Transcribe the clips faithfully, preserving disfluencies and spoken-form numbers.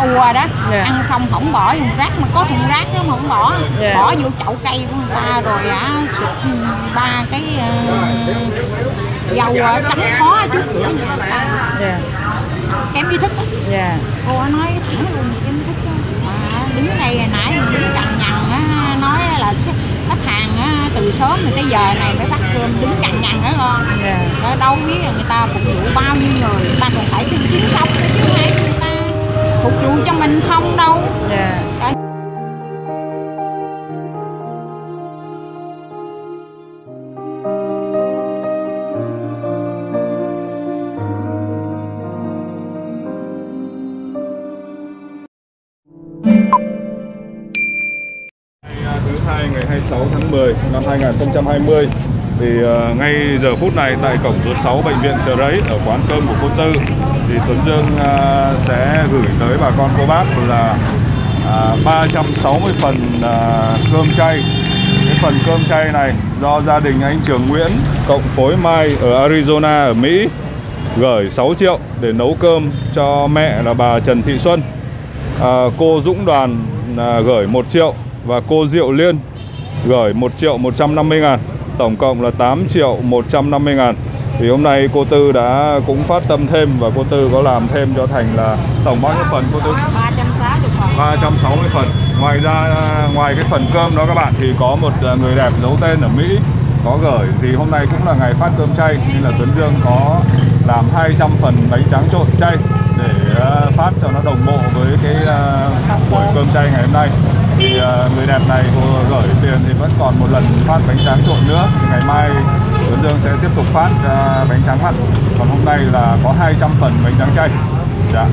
ùa đó, yeah. ăn xong không bỏ thùng rác, mà có thùng rác đó mà không bỏ, yeah. bỏ vô chậu cây của người ta rồi á, xịt ba cái uh, dầu trắng xóa chút nữa người ta. Yeah. Kém ý thức á. Yeah. Cô nói thẳng luôn vậy, kém ý thức đó. Mà đứng đây hồi nãy mình đứng cằn nhằn á, nói là khách hàng á, từ sớm rồi tới giờ này phải bắt cơm đứng cằn nhằn đó con. Yeah. Đó, đâu biết là người ta phục vụ bao nhiêu người, người ta còn phải kiếm kiếm sống chứ hay người ta phục vụ cho mình không đâu. Yeah. Đó. Ngày hai mươi sáu tháng mười năm hai nghìn không trăm hai mươi thì uh, ngay giờ phút này tại cổng số sáu bệnh viện Chợ Rẫy ở quán cơm của cô Tư thì Tuấn Dương uh, sẽ gửi tới bà con cô bác là uh, ba trăm sáu mươi phần uh, cơm chay. Cái phần cơm chay này do gia đình anh Trường Nguyễn cộng phối Mai ở Arizona ở Mỹ gửi sáu triệu để nấu cơm cho mẹ là bà Trần Thị Xuân. uh, Cô Dũng Đoàn uh, gửi một triệu và cô Diệu Liên gửi một triệu một trăm năm mươi ngàn, tổng cộng là tám triệu một trăm năm mươi ngàn. Thì hôm nay cô Tư đã cũng phát tâm thêm và cô Tư có làm thêm cho thành là tổng bao nhiêu phần cô Tư? ba trăm sáu mươi phần. Ngoài ra, ngoài cái phần cơm đó các bạn thì có một người đẹp giấu tên ở Mỹ có gửi, thì hôm nay cũng là ngày phát cơm chay nên là Tuấn Dương có làm hai trăm phần bánh tráng trộn chay để phát cho nó đồng bộ với cái buổi cơm chay ngày hôm nay. Thì uh, người đẹp này cô gửi tiền thì vẫn còn một lần phát bánh tráng trộn nữa. Thì ngày mai Tuấn Dương sẽ tiếp tục phát uh, bánh tráng mặn. Còn hôm nay là có hai trăm phần bánh tráng chay. Dạ.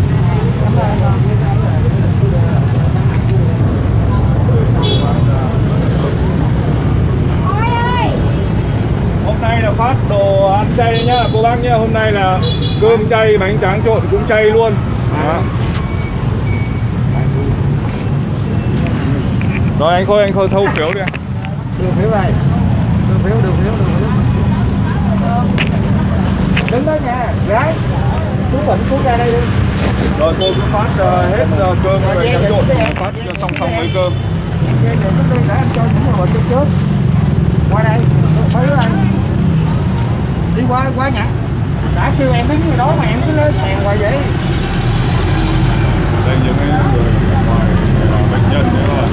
Hôm nay là phát đồ ăn chay nhá cô bác nhá. Hôm nay là cơm chay, bánh tráng trộn cũng chay luôn. Đó. Rồi anh Khôi, anh Khôi thâu phiếu đi. Đưa phiếu đây. Đưa phiếu, đưa phiếu, đưa phiếu. Đứng đó nha, gái. Chú Vịnh, chú ra đây đi. Rồi cô cứ phát uh, hết uh, cơm và tráng trộn, phát cho song song với cơm. Để anh cho những người trước trước. Qua đây, phiếu đây. Đi qua, qua nhặt. Đã kêu em đứng người đó mà em cứ lên sàn hoài vậy. Đây những cái người ngoài bệnh nhân đấy rồi.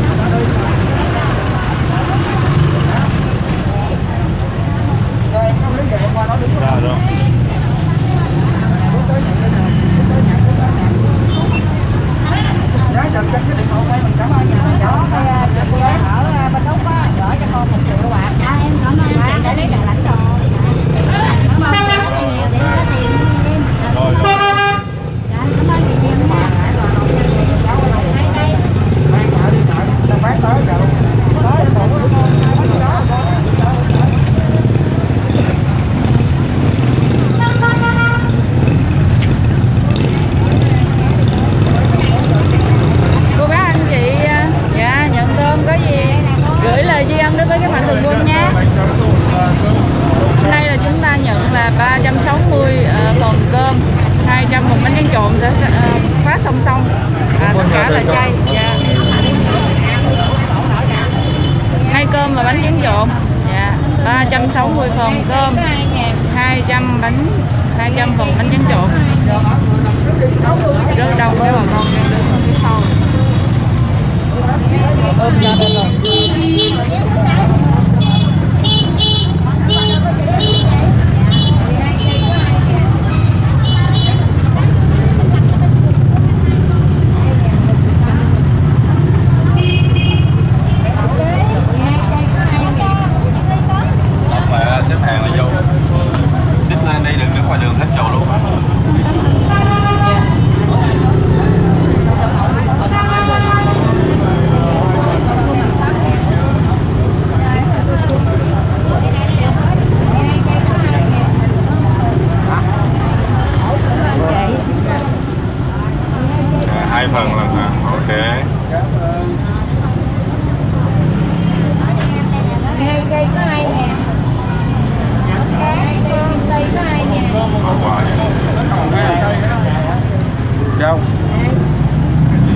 Dạ rồi. Ở bên Úc á, gửi cho con một triệu bạc. À, em cảm ơn chị đã lấy được lãnh đồ. Cảm ơn chị rất nhiều để có tiền em. Rồi rồi. Cảm ơn chị nhiều nha. Bán tới rồi. Cô bác anh chị dạ nhận cơm có gì gửi lời tri ân đối với các mạnh thường quân nha. Hôm nay là chúng ta nhận là ba trăm sáu mươi uh, phần cơm, hai trăm phần bánh tráng trộn sẽ uh, phát song song. À, tất cả là chay. Dạ. Hai cơm và bánh tráng trộn. Dạ. ba trăm sáu mươi phần cơm, hai trăm bánh hai trăm phần bánh tráng trộn. Rất đông cái bà con đang đứng ở phía sau. Xếp hàng là vô. Xếp lên đây đừng đứng ngoài đường hết chỗ luôn. Hai phần lần hả? Ok. Cây có hai ngàn. Cây có hai ngàn. Đâu?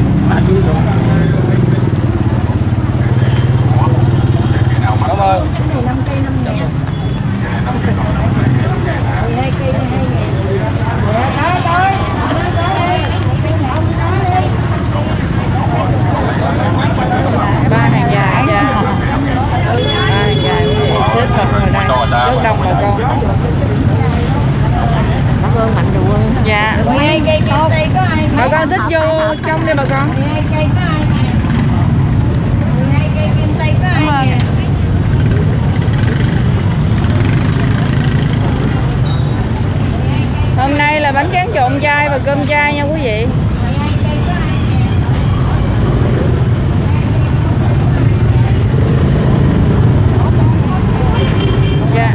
vô trong đi bà con. mười hai cây có ai nè. mười hai cây kim tây có ai nè. Hôm nay là bánh tráng trộn chay và cơm chay nha quý vị. Dạ.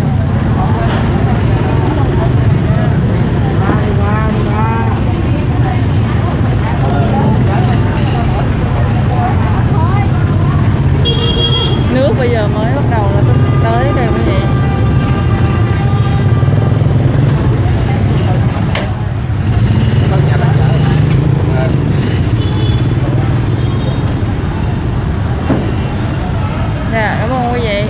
Nước bây giờ mới bắt đầu là sắp tới đây quý vị. Dạ, cảm ơn quý vị.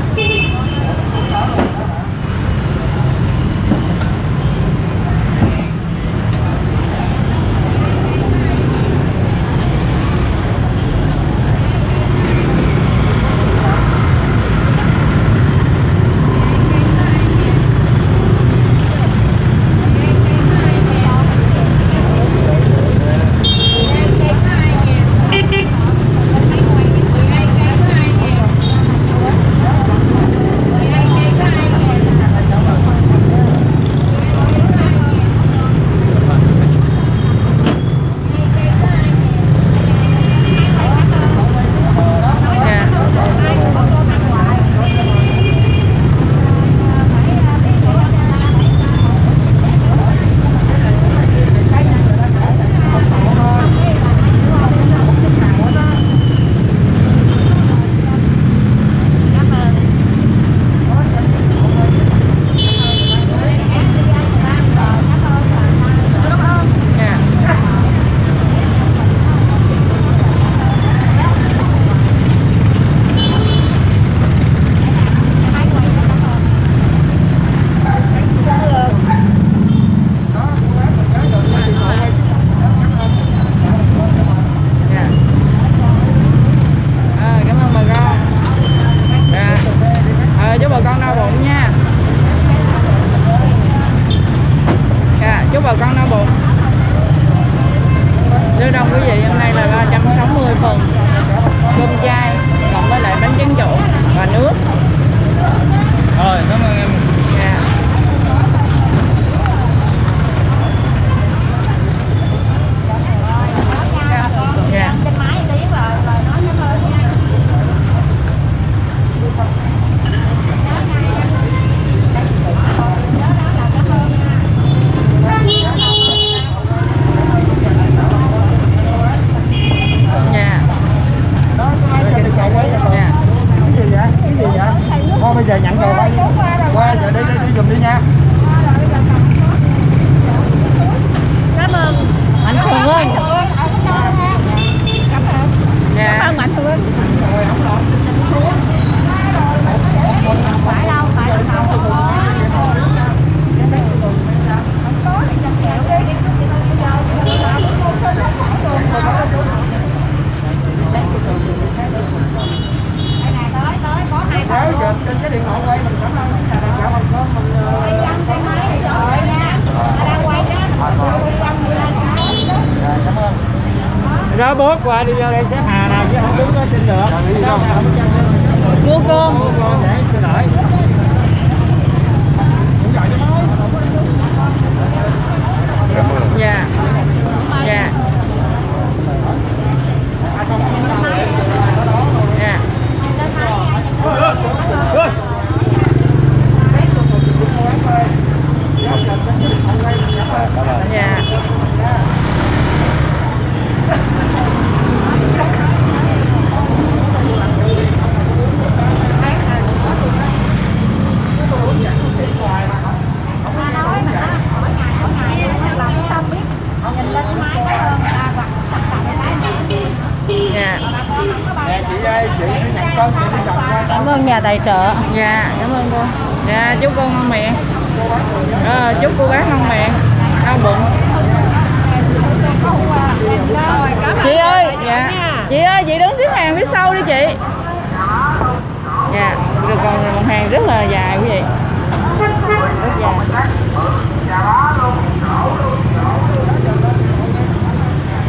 Chúc bà con no bụng. Lưu đông quý vị, hôm nay là ba trăm sáu mươi phần cơm chay cộng với lại bánh tráng trộn và nước. Rồi, cảm ơn em. Dạ. Dạ. Thôi bây giờ nhận rồi quay qua giờ đi đi đi giùm đi nha. Cảm ơn Mạnh Thường ơi. Dạ. Cảm ơn Mạnh Thường ơi. Phải đâu, phải đâu. Đấy, giờ trên cái điện thoại quay mình cảm ơn nhà bạn chợ mình có mình cảm ơn. Đó bốt qua đi vô đây xếp Hà nào chứ không đứng đó xin được. Mua cơm. Mua cơm để cho đợi. Dạ. Dạ. Dạ. Dạ. Cảm ơn nhà tài trợ. Dạ, cảm ơn cô. Dạ, chúc cô ngon miệng. À, chúc cô bác ngon miệng, đau bụng. Chị ơi, dạ. Chị ơi, chị đứng xếp hàng phía sau đi chị. Dạ, rồi còn một hàng rất là dài quý vị. Rất dài.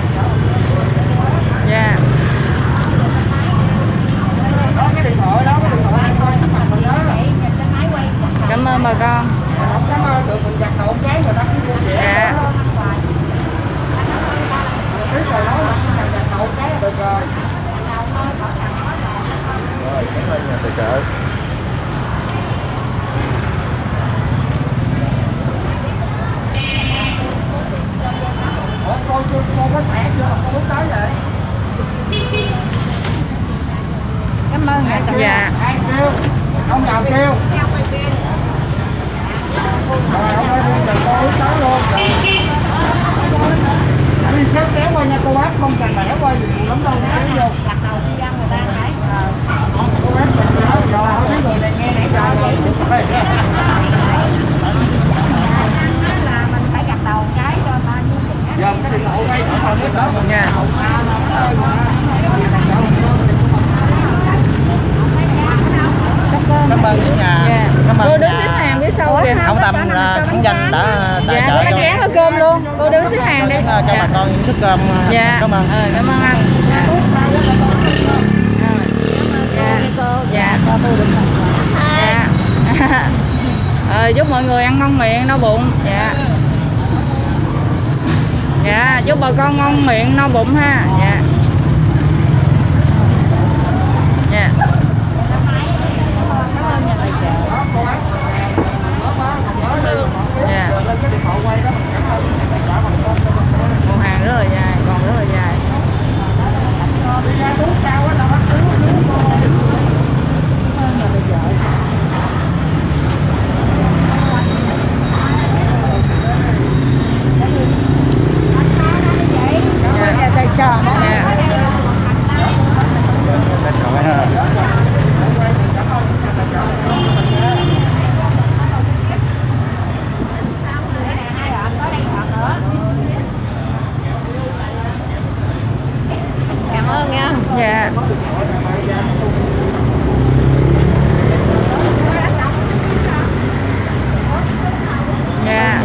chợ. Ủa, con con có khỏe chưa? Con muốn tới vậy? Cảm ơn ạ. Dạ. Ai kêu? Ông nào kêu? Rồi ông ơi, bây giờ con muốn tới luôn. Đi xếp kéo qua nha cô bác, không cần bẻ qua gì lắm đâu. Đi vô. Đặt đầu đi ăn người ta thấy. Cô bác mình nói rồi, không biết người này nghe nãy giờ rồi. Là mình phải gặt đầu cái cho ta như vậy. Giờ cái điện thoại ngay ở phòng hết đó. Dạ. Cảm ơn cả nhà. Dạ. Cảm ơn Cô đứng nhà. xếp hàng phía sau kìa. Ông Tâm là khánh danh đã tài Dạ, trợ cô bác dán ở cơm luôn. Cô đứng xếp hàng đi. cho Dạ. bà con những suất cơm. Dạ. Cảm ơn. Ờ, cảm ơn anh. Dạ. Dạ. Dạ. Dạ. Ờ, giúp mọi người ăn ngon miệng, no bụng. Dạ. Dạ, chúc bà con ngon miệng, no bụng ha. Dạ. Dạ. Dạ. Con hàng rất là dài, còn rất là dài. Nhà tài trợ đó. Dạ. Cảm ơn nha. Dạ. Dạ.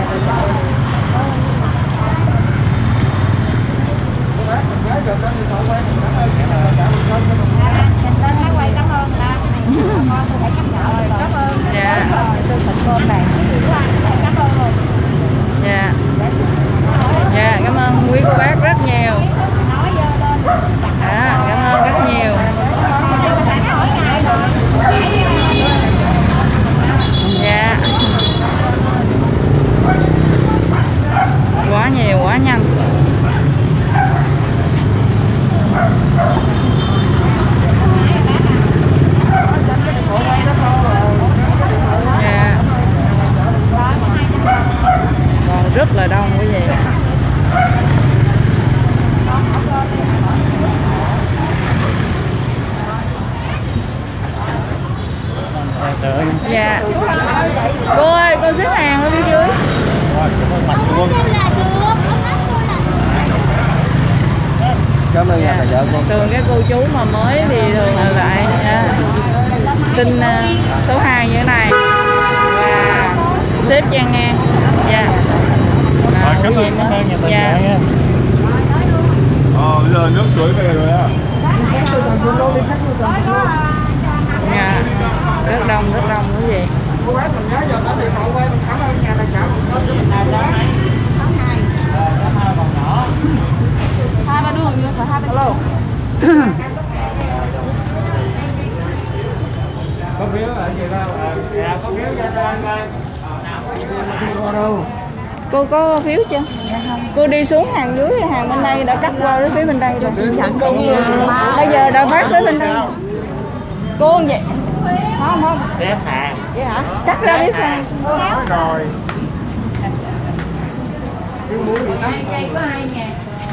Dạ. Dạ. Dạ, cảm ơn quý cô bác rất nhiều. Dạ, cảm ơn rất nhiều. Dạ. Quá nhiều, quá nhanh. Dạ. Còn rất là đông quý vị. Dạ. Cô ơi, cô xếp hàng ở phía dưới. Cảm ơn nhà tài trợ con. Thường các cô chú mà mới thì thường là lại dạ, xin uh, số hai như thế này và xếp trang ngang. Dạ. À, cảm ơn, cảm ơn nhà tài dạ. trợ nha. Ờ, bây giờ nước suối về rồi á. Dạ. Rất đông, rất đông quý vị. Cô bác mình nhớ giờ tới điện thoại quay mình cảm ơn nhà tài trợ có giúp mình tài trợ. Hai ba đường vô phải hai ba. Alo. Có phiếu là gì đâu? Dạ, có phiếu cho tôi đâu. Cô có phiếu chưa? Dạ không. Cô đi xuống hàng dưới, hàng bên đây đã cắt qua đến phía bên đây rồi. Bây giờ đã phát tới bên đây. Cô không vậy? Không không. Xếp hàng. Vậy hả? Cắt ra biết sao? Rồi. mười hai cây có hai ngàn.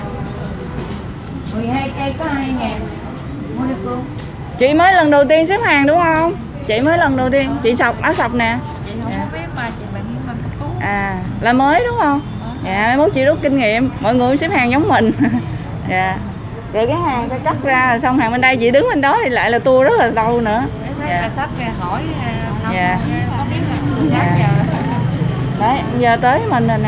mười hai cây có hai ngàn. Mua đi cô. Chị mới lần đầu tiên xếp hàng đúng không? Chị mới lần đầu tiên. Chị sọc áo sọc nè. Chị không có biết mà chị bệnh mình có. À, là mới đúng không? Dạ, mai mốt chị rút kinh nghiệm. Mọi người xếp hàng giống mình. Dạ. Rồi cái hàng sẽ cắt ra rồi xong hàng bên đây chị đứng bên đó thì lại là tour rất là lâu nữa. Dạ. Sắp hỏi không Dạ. có biết là Dạ. giờ. Đấy, giờ tới mình rồi nè.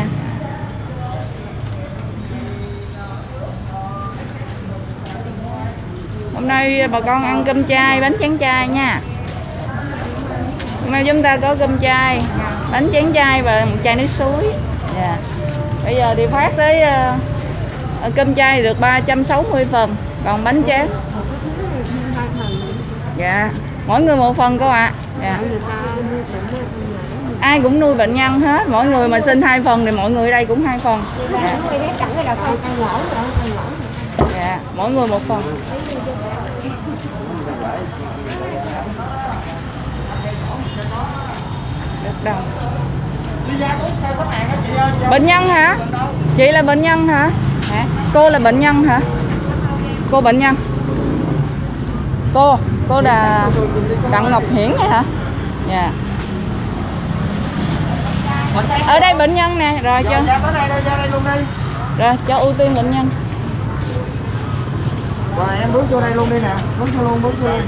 Hôm nay bà con ăn cơm chay, bánh tráng chay nha. Hôm nay chúng ta có cơm chay, bánh tráng chay và một chai nước suối. Dạ. Bây giờ thì phát tới uh, cơm chay được ba trăm sáu mươi phần, còn bánh tráng. Dạ. Mỗi người một phần cô ạ. Dạ. Ai cũng nuôi bệnh nhân hết, mỗi người mà xin hai phần thì mọi người ở đây cũng hai phần. Dạ. Dạ, mỗi người một phần. Rất đông. Bệnh nhân hả? Chị là bệnh nhân hả? Hả? Cô là bệnh nhân hả? Cô bệnh nhân. Cô, cô là Đặng Ngọc Hiển vậy hả? Dạ. Ở đây bệnh nhân nè, rồi cho. Rồi cho ưu tiên bệnh nhân. Rồi em bước vô đây luôn đi nè, bước vô luôn, bước vô luôn.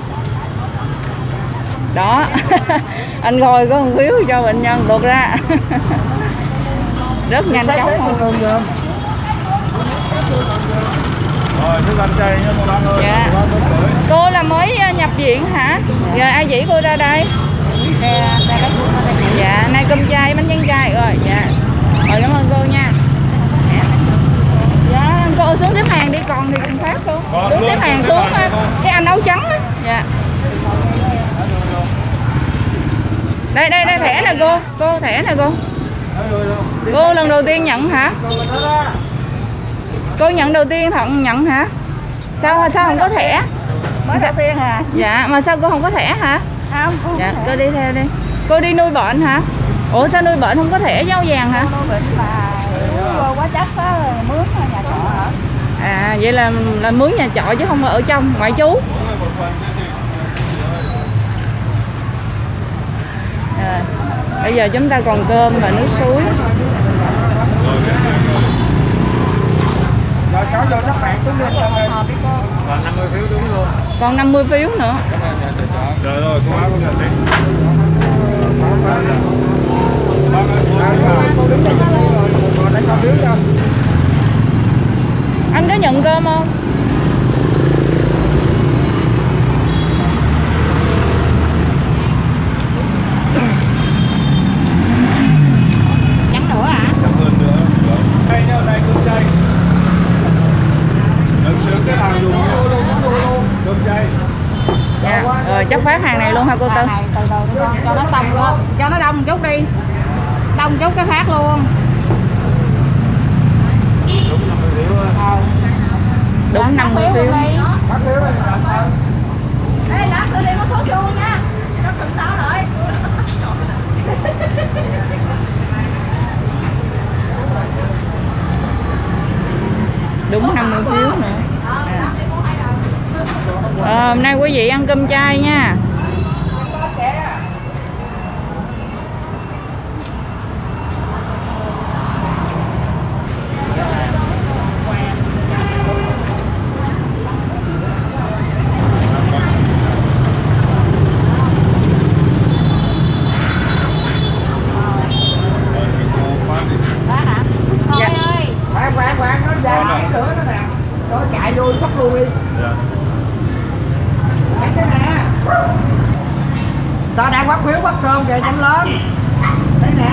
Đó. Anh Khôi có một phiếu cho bệnh nhân tuột ra. Rất nhanh chóng không? Rồi, thức ăn chay nha cô bác ơi. Dạ. Cô là mới nhập viện hả? Giờ ai chỉ cô ra đây? Dạ, nay cơm chay, bánh tráng chay rồi. Dạ. Rồi cảm ơn cô nha. Dạ, cô xuống xếp hàng đi, còn thì cùng phát cô. Xuống xếp hàng xuống cái anh áo trắng á. Dạ. Đây đây đây thẻ nè cô, cô thẻ nè cô. Cô lần đầu tiên nhận hả? Cô nhận đầu tiên thận nhận hả? Sao sao không có thẻ? Mới đầu tiên hả? Dạ, mà sao cô không có thẻ hả? Không, dạ, cô đi theo đi. Cô đi nuôi bệnh hả? Ủa sao nuôi bệnh không có thẻ dấu vàng hả? nuôi bệnh là quá chắc có mướn nhà trọ hả? À vậy là là mướn nhà trọ chứ không ở trong, ngoại trú. À, bây giờ chúng ta còn cơm và nước suối. Rồi cháu vô sắp bạn xuống lên xong rồi. Còn năm mươi phiếu đúng luôn. Còn năm mươi phiếu nữa. Rồi rồi, cô bác có nhận đi. Anh có nhận cơm không? Trắng nữa hả? Cảm ơn nữa. Đây nha, đây cơm chay. Đừng sướng xếp hàng dùng cơm chay. Dạ. Rồi chắc phát hàng này luôn hả cô Tư? Từ từ đi con, cho nó xong đó. Cho nó đông một chút đi. Đông chút cái phát luôn. Ờ. Đúng năm mươi phiếu. Đây lát tôi đi có thuốc chuông nha. Nó từng sao rồi. Đúng năm mươi phiếu nữa. À, hôm nay quý vị ăn cơm chay nha. Dạ. Khoan khoan khoan, nó ra cái lửa nó nè. Nó chạy vô sắp luôn đi. Dạ. Cái nè. Ta đang phát phiếu bắt cơm kìa, nhanh lên. Đây nè.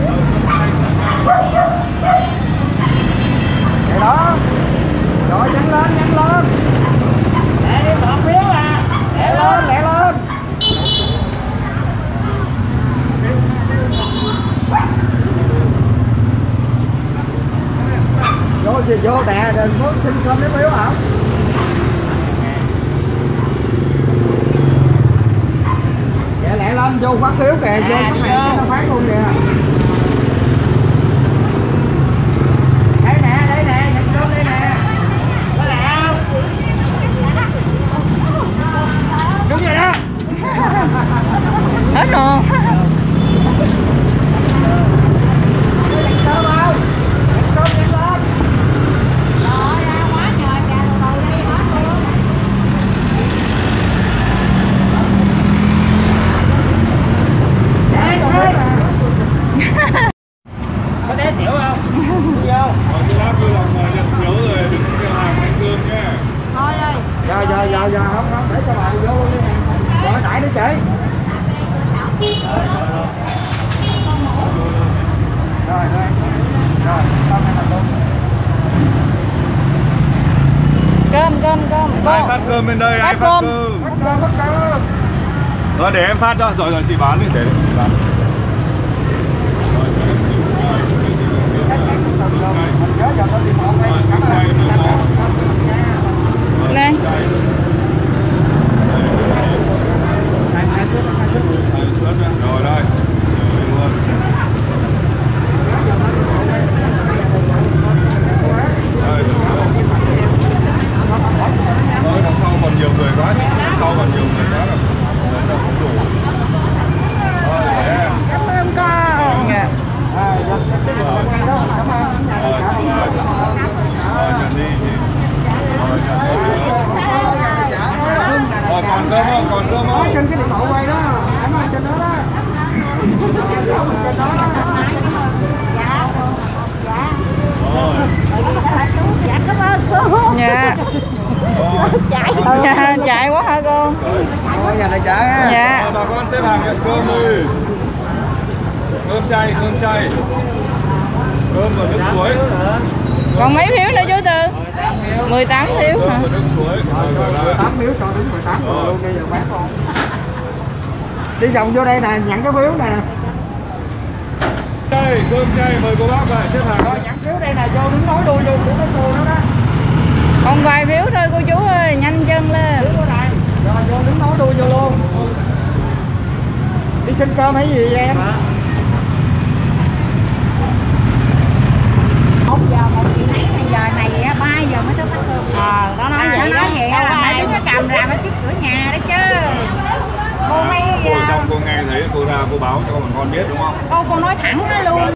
Vậy đó. Rồi nhanh lên, nhanh lên. Để đi bỏ phiếu à. Lẹ lên, lẹ lên. Vô gì vô nè, đừng có xin cơm lấy phiếu hả? Dạ lẹ lên, vô phát phiếu kìa, vô cái này nó phát luôn kìa. Đây nè, đây nè, nhận cơm đây nè. Có lẹ không? Đúng rồi đó. Hết rồi. Nhận cơm không? Nhận cơm nhanh lên. Có té xỉu không? Vô. Rồi cô bác vui lòng mời nhận phiếu rồi đừng kêu hàng ăn cơm nhé. Thôi ơi. Giờ giờ giờ giờ không không để cho bà vô luôn đi nè. Gọi tải đi chị. Rồi rồi. Rồi, xong này là luôn. Cơm cơm cơm. Ai phát cơm bên đây, ai Phát phát cơm. cơm. Bắt cơm, bắt cơm. Rồi để em phát cho, rồi rồi chị bán đi, để chị bán. Đây. Rồi đây. Rồi đằng sau còn nhiều người quá, đằng sau còn nhiều người quá rồi. Đấy, không đủ. Rồi, để. Cảm ơn con. Dạ. Rồi còn cơm không? Còn cơm không? Trên cái điện thoại quay đó, em ơi trên đó đó. Dạ cảm ơn cô. Dạ. Chạy. Dạ, chạy quá hả cô? Ôi nhà này chạy ha. Dạ. Bà con xếp hàng nhận cơm đi. Cơm chay, cơm chay. Cơm và nước suối. Còn mấy phiếu nữa chú Tư? mười tám phiếu hả? Cơm và nước suối. mười tám phiếu cho đến mười tám rồi luôn, bây giờ bán không. Đi vòng vô đây nè, nhận cái phiếu nè. Đây, cơm chay mời cô bác về xếp hàng. Rồi nhận phiếu đây nè, vô đứng nói đuôi vô của cái cô đó đó. Còn vài phiếu thôi cô chú ơi, nhanh chân lên. Phiếu này. Rồi vô đứng nói đuôi vô luôn. Đi xin cơm hay gì em? Một giờ một chị nấy giờ này ba giờ mới tới bắt cơm. Ờ, nó nói vậy, nó nói vậy là mấy đứa nó cầm ra mới trước cửa nhà đó chứ. Cô mấy Cô ở trong cô nghe thấy cô ra cô báo cho bọn con biết đúng không? cô cô nói thẳng nó luôn.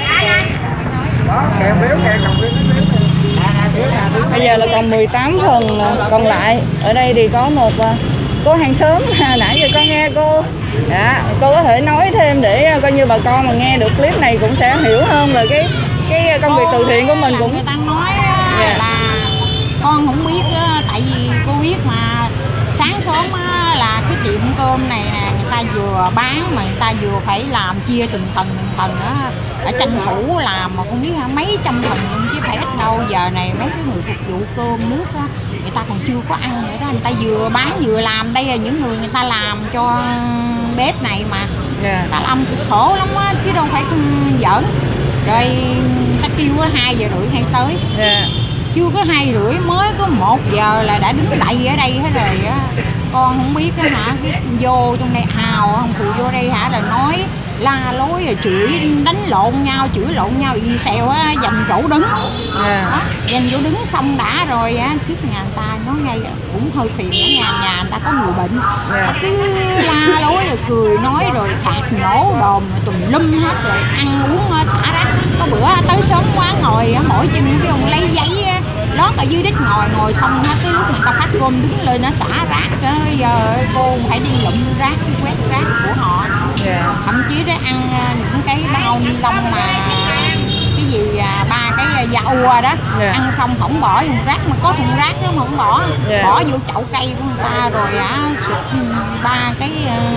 Đó, kèm phiếu, kèm cầm phiếu, phiếu này. Bây giờ là còn mười tám phần còn lại. Ở đây thì có một cô hàng xóm nãy giờ con nghe cô. Dạ, cô có thể nói thêm để coi như bà con mà nghe được clip này cũng sẽ hiểu hơn về cái cái công việc từ thiện của mình cũng. Người ta nói Yeah. là con không biết á, tại vì cô biết mà sáng sớm á, là cái tiệm cơm này nè người ta vừa bán mà người ta vừa phải làm chia từng phần từng phần á, ở tranh thủ làm mà không biết mấy trăm phần luôn chứ phải ít đâu. Giờ này mấy cái người phục vụ cơm nước á, người ta còn chưa có ăn nữa đó, người ta vừa bán vừa làm. Đây là những người người ta làm cho bếp này mà. Yeah. Ta làm cực khổ lắm á chứ đâu phải giỡn. Rồi ta kêu có hai giờ rưỡi hay tới. Yeah. Chưa có hai rưỡi mới có một giờ là đã đứng lạy ở đây hết rồi á. Con không biết á hả, cái vô trong đây ào không phụ vô đây hả, là nói la lối rồi chửi đánh lộn nhau, chửi lộn nhau y xèo á, giành chỗ đứng. Yeah. Đó, giành chỗ đứng xong đã rồi á, trước nhà người ta nói ngay cũng hơi phiền ở nhà, nhà người ta có người bệnh. Yeah. Cứ la lối rồi cười nói rồi khạc nhổ đồm tùm lum hết rồi ăn uống xả rác. Có bữa tới sớm quá ngồi mỗi chân cái ông lấy giấy lót ở dưới đít ngồi ngồi xong hết cái lúc người ta phát cơm đứng lên nó xả rác. Giờ cô phải đi lụm rác quét rác của họ. Yeah. Thậm chí đó ăn những cái bao ni lông mà cái gì à, ba cái dầu đó. Yeah. Ăn xong không bỏ thùng rác mà có thùng rác đó mà không bỏ. Yeah. Bỏ vô chậu cây của người ta rồi á, xịt ba cái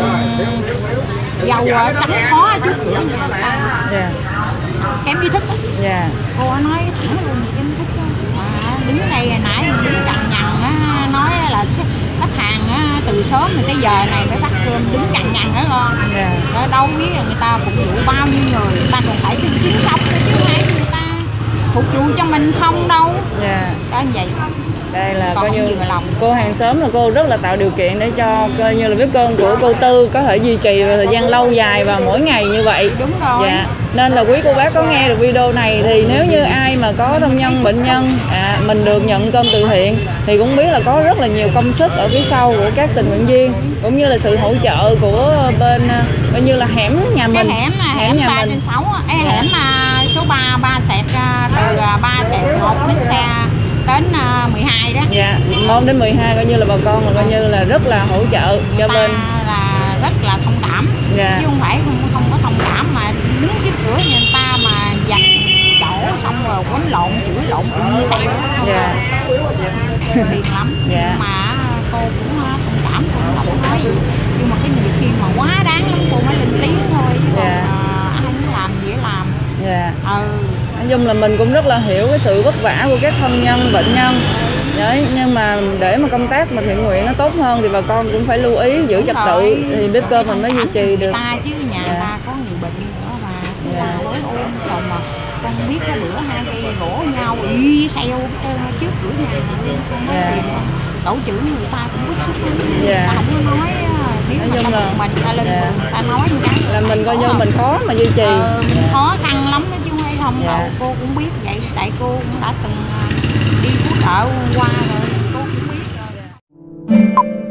uh, dầu trắng xóa trước cửa người ta. Yeah. Kém ý thức đó. Yeah. Cô nói thẳng luôn gì kém ý thức đó. Mà đứng đây nãy mình đứng cằn nhằn á, nói là khách hàng á, từ sớm rồi tới giờ này mới bắt cơm đứng cằn nhằn đó con. Yeah. Đó, đâu biết là người ta phục vụ bao nhiêu người, người ta còn phải kiếm sống chứ không phải người ta phục vụ cho mình không đâu. Yeah. Đó như vậy. Đây là Còn coi như lòng. cô hàng xóm là cô rất là tạo điều kiện để cho coi như là bếp cơm của cô Tư có thể duy trì vào thời gian lâu dài và mỗi ngày như vậy. Đúng rồi. Dạ. Nên là quý cô bác có nghe được video này thì nếu như ai mà có thân nhân bệnh nhân à, mình được nhận cơm từ thiện thì cũng biết là có rất là nhiều công sức ở phía sau của các tình nguyện viên cũng như là sự hỗ trợ của bên coi như là hẻm nhà mình. Cái hẻm là hẻm nhà ba mình. trên sáu, Ê, hẻm mà số ba ba sẹt từ ba sẹt một đến xe đến mười hai đó. Dạ, một đến mười hai coi như là bà con là coi như là rất là hỗ trợ cho bên là rất là thông cảm. Dạ. Chứ không phải không, không có thông cảm mà đứng trước cửa nhà người ta mà giành chỗ xong rồi quấn lộn chửi lộn cũng xẹo. Dạ. Phiền lắm. Dạ. Mà cô cũng thông cảm, cũng không nói gì. Nhưng mà cái nhiều khi mà quá đáng lắm cô mới lên tiếng thôi chứ còn Dạ. ai muốn làm gì để làm. Dạ. Ừ. Nói chung là mình cũng rất là hiểu cái sự vất vả của các thân nhân bệnh nhân Đấy, nhưng mà để mà công tác mà thiện nguyện nó tốt hơn thì bà con cũng phải lưu ý giữ trật tự thì bếp cơm mình mới duy trì được. Ta chứ nhà Dạ. ta có người bệnh nữa mà Dạ. ta mới ôm còn mà con biết có bữa hai cây gỗ nhau y xeo hết trơn trước cửa nhà luôn, con nói Dạ. tiền tổ trưởng người ta cũng bức xúc lắm. Dạ. Ta không có nói nếu Nói mà chung ta là- một mình ta lên Dạ. đường ta nói như cái Là mình coi như mình khó mà duy trì. ờ, mình Dạ. khó khăn lắm đó chứ không phải không Dạ. đâu, cô cũng biết vậy tại cô cũng đã từng à, đi cứu trợ qua rồi cô cũng biết rồi.